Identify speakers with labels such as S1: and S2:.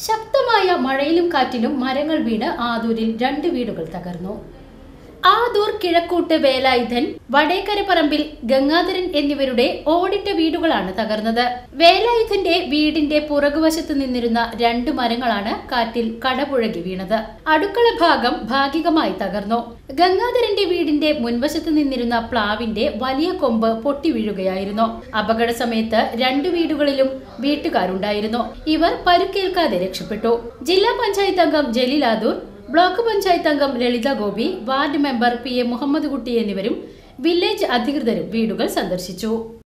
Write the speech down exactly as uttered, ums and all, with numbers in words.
S1: ശക്തമായ മഴയിലും കാറ്റിലും മരങ്ങൾ വീണ് ആദൂരിൽ രണ്ട് വീടുകൾ തകർന്നു. ആദൂർ കിഴക്കൂട്ട് വേലായുധൻ, വടേക്കരപ്പറമ്പിൽ ഗംഗാധരൻ എന്നിവരുടെ ഓടിട്ട വീടുകളാണ് തകർന്നത്. വേലായുധന്റെ വീടിന്റെ പുറകുവശത്ത് നിന്നിരുന്ന രണ്ട് മരങ്ങളാണ് കാറ്റിൽ കടപുഴകി വീണത്. അടുക്കള ഭാഗം ഭാഗികമായി തകർന്നു. ഗംഗാധരന്റെ വീടിന്റെ മുൻവശത്ത് നിന്നിരുന്ന പ്ലാവിന്റെ വലിയ കൊമ്പ് പൊട്ടി വീഴുകയായിരുന്നു. അപകട സമയത്ത് രണ്ട് വീടുകളിലും വീട്ടുകാരുണ്ടായിരുന്നു. ഇവർ പരുക്കേൽക്കാതെ രക്ഷപ്പെട്ടു. ജില്ലാ പഞ്ചായത്ത് അംഗം ജലീൽ ആദൂർ, ബ്ലോക്ക് പഞ്ചായത്ത് അംഗം Lalitha Gopi, ward member P A Muhammad Kutty എന്നിവരും വില്ലേജ് അധികൃതരും വീടുകൾ സന്ദർശിച്ചു.